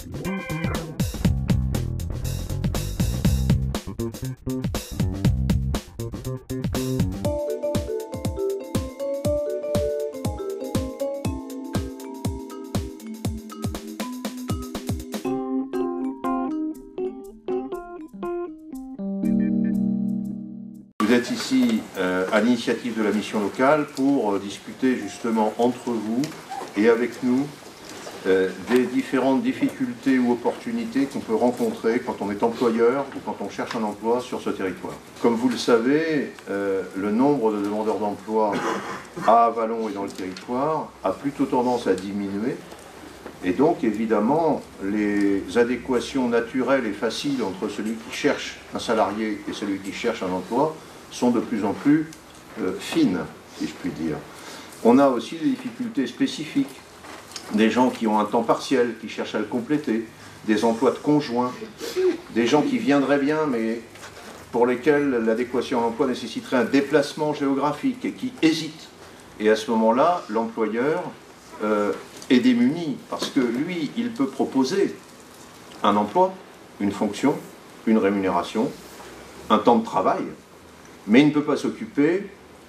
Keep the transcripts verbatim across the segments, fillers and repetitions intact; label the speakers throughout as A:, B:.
A: Vous êtes ici euh, à l'initiative de la mission locale pour euh, discuter justement entre vous et avec nous euh, des différentes difficultés ou opportunités qu'on peut rencontrer quand on est employeur ou quand on cherche un emploi sur ce territoire. Comme vous le savez, euh, le nombre de demandeurs d'emploi à Avallon et dans le territoire a plutôt tendance à diminuer. Et donc, évidemment, les adéquations naturelles et faciles entre celui qui cherche un salarié et celui qui cherche un emploi sont de plus en plus euh, fines, si je puis dire. On a aussi des difficultés spécifiques, des gens qui ont un temps partiel, qui cherchent à le compléter, des emplois de conjoints, des gens qui viendraient bien, mais pour lesquels l'adéquation à l'emploi nécessiterait un déplacement géographique et qui hésitent. Et à ce moment-là, l'employeur euh, est démuni, parce que lui, il peut proposer un emploi, une fonction, une rémunération, un temps de travail, mais il ne peut pas s'occuper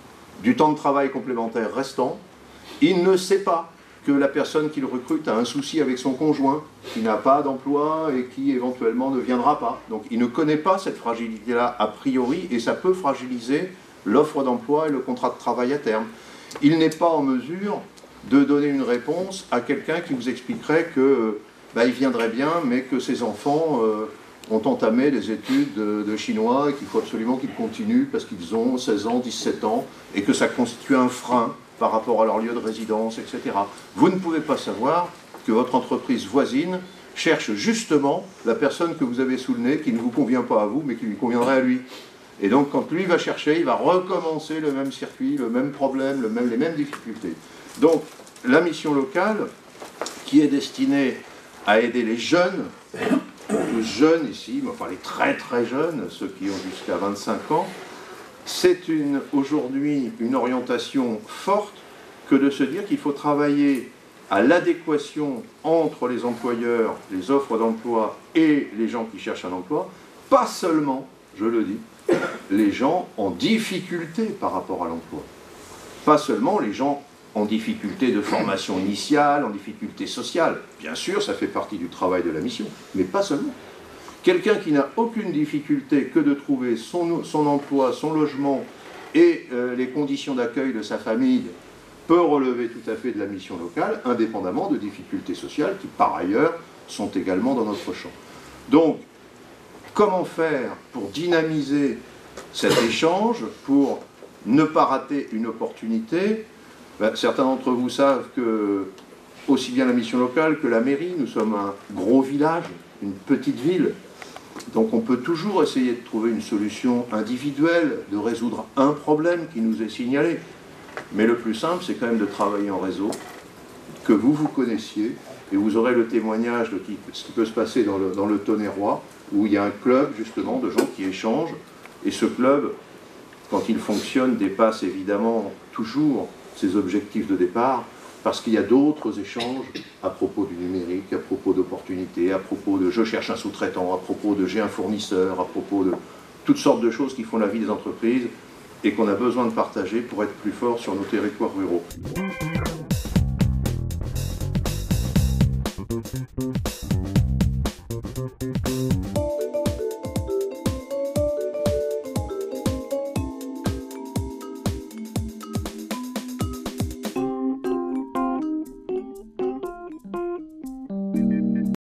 A: du temps de travail complémentaire restant. Il ne sait pas que la personne qu'il recrute a un souci avec son conjoint, qui n'a pas d'emploi et qui éventuellement ne viendra pas. Donc il ne connaît pas cette fragilité-là a priori, et ça peut fragiliser l'offre d'emploi et le contrat de travail à terme. Il n'est pas en mesure de donner une réponse à quelqu'un qui vous expliquerait que bah, il viendrait bien, mais que ses enfants euh, ont entamé des études de, de chinois et qu'il faut absolument qu'ils continuent parce qu'ils ont seize ans, dix-sept ans, et que ça constitue un frein par rapport à leur lieu de résidence, et cetera. Vous ne pouvez pas savoir que votre entreprise voisine cherche justement la personne que vous avez sous le nez, qui ne vous convient pas à vous, mais qui lui conviendrait à lui. Et donc, quand lui va chercher, il va recommencer le même circuit, le même problème, le même, les mêmes difficultés. Donc, la mission locale, qui est destinée à aider les jeunes, tous jeunes ici, mais enfin les très très jeunes, ceux qui ont jusqu'à vingt-cinq ans, c'est aujourd'hui une orientation forte que de se dire qu'il faut travailler à l'adéquation entre les employeurs, les offres d'emploi et les gens qui cherchent un emploi, pas seulement, je le dis, les gens en difficulté par rapport à l'emploi, pas seulement les gens en difficulté de formation initiale, en difficulté sociale. Bien sûr, ça fait partie du travail de la mission, mais pas seulement. Quelqu'un qui n'a aucune difficulté que de trouver son, son emploi, son logement et euh, les conditions d'accueil de sa famille peut relever tout à fait de la mission locale, indépendamment de difficultés sociales qui, par ailleurs, sont également dans notre champ. Donc, comment faire pour dynamiser cet échange, pour ne pas rater une opportunité? Ben, certains d'entre vous savent que, aussi bien la mission locale que la mairie, nous sommes un gros village, une petite ville. Donc on peut toujours essayer de trouver une solution individuelle, de résoudre un problème qui nous est signalé. Mais le plus simple, c'est quand même de travailler en réseau, que vous vous connaissiez, et vous aurez le témoignage de ce qui peut se passer dans le, dans le Tonnerrois, où il y a un club justement de gens qui échangent, et ce club, quand il fonctionne, dépasse évidemment toujours ses objectifs de départ, parce qu'il y a d'autres échanges à propos du numérique, à propos d'opportunités, à propos de je cherche un sous-traitant, à propos de j'ai un fournisseur, à propos de toutes sortes de choses qui font la vie des entreprises et qu'on a besoin de partager pour être plus fort sur nos territoires ruraux.